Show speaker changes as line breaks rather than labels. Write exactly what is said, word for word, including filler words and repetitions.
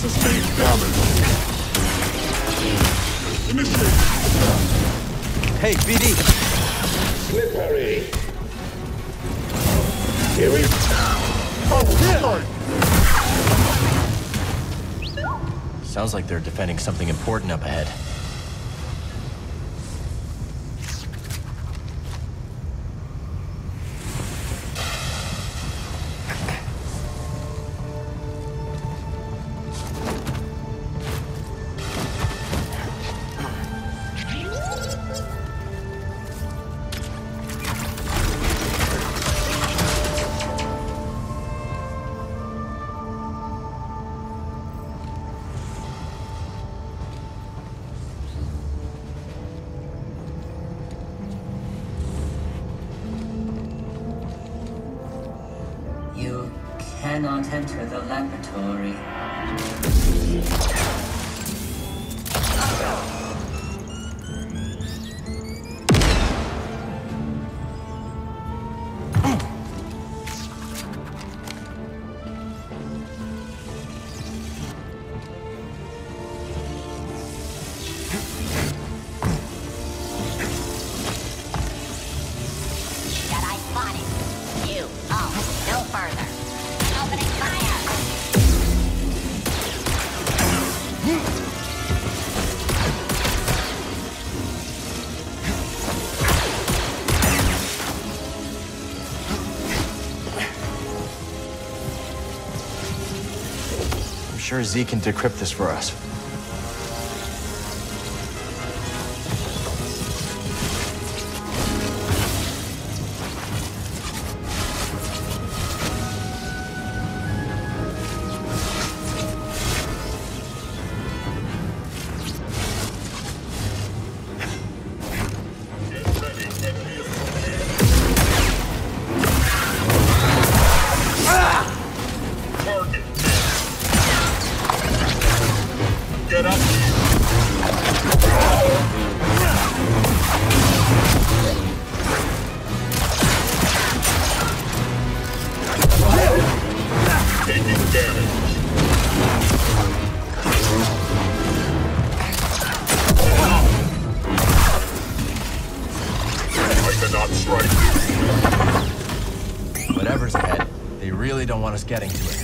sustained damage. Initiate.
Hey, B D!
Slippery. Here we
Oh, sorry.
Sounds like they're defending something important up ahead.
You cannot enter the laboratory.
Jedi spotted. You, oh, no further. Opening fire!
I'm sure Z can decrypt this for us.
Get up. Taking damage. I cannot strike.
Whatever's ahead, they really don't want us getting to it.